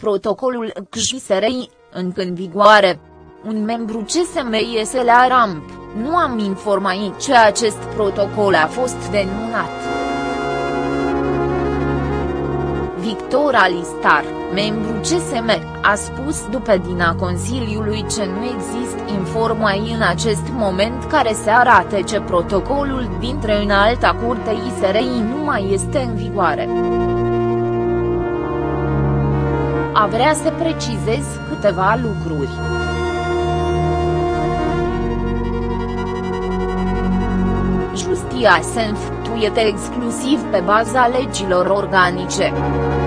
protocolul CSRI, încă în vigoare. Un membru CSM iese la ramp: nu am informat ce acest protocol a fost denunțat. Victor Alistar, membru CSM, a spus după dina Consiliului că nu există informații în acest moment care să arate ce protocolul dintre Înalta Curte ISRI nu mai este în vigoare. A vrea să precizez câteva lucruri. Justiția se înfăptuiește exclusiv pe baza legilor organice.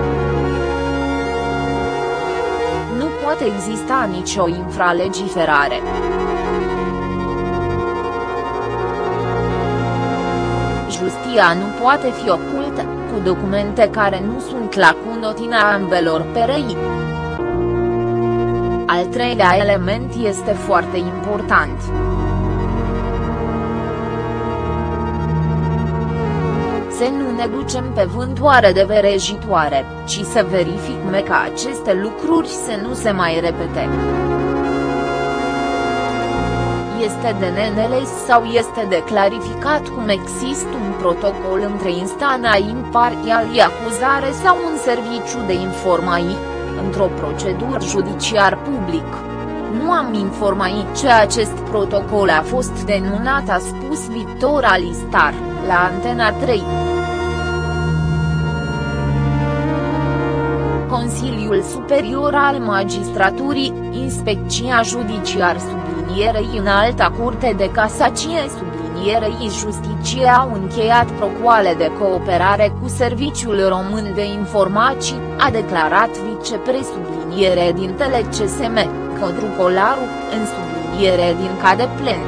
Nu poate exista nicio infralegiferare. Justiția nu poate fi ocultă, cu documente care nu sunt la cunoștința ambelor părți. Al treilea element este foarte important. Să nu ne ducem pe vântoare de verejitoare, ci să verificăm că aceste lucruri să nu se mai repete. Este de neînțeles sau este de clarificat cum există un protocol între instanța imparțială de acuzare sau un serviciu de informații, într-o procedură judiciar public. Nu am informat ce acest protocol a fost denunțat, a spus Victor Alistar, la Antena 3. Consiliul Superior al Magistraturii, Inspecția Judiciară sublinierei Înalta Curte de Casacie sublinierei Justiție au încheiat protocoale de cooperare cu Serviciul Român de Informații, a declarat vicepresubliniere din TeleCSM, Codru Colaru, în subliniere din cade plen.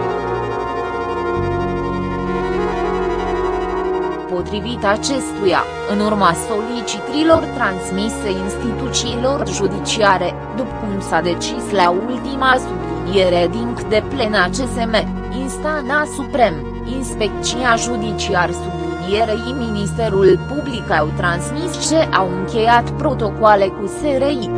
Potrivit acestuia, în urma solicitărilor transmise instituțiilor judiciare, după cum s-a decis la ultima subliniere din de plena CSM, Instanța Suprem, Inspecția Judiciară sublinierei Ministerul Public au transmis ce au încheiat protocoale cu SRI.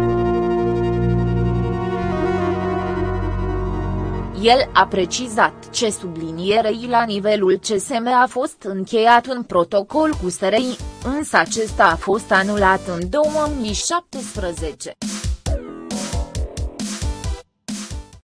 El a precizat ce sublinierei la nivelul CSM a fost încheiat un protocol cu SRI, însă acesta a fost anulat în 2017.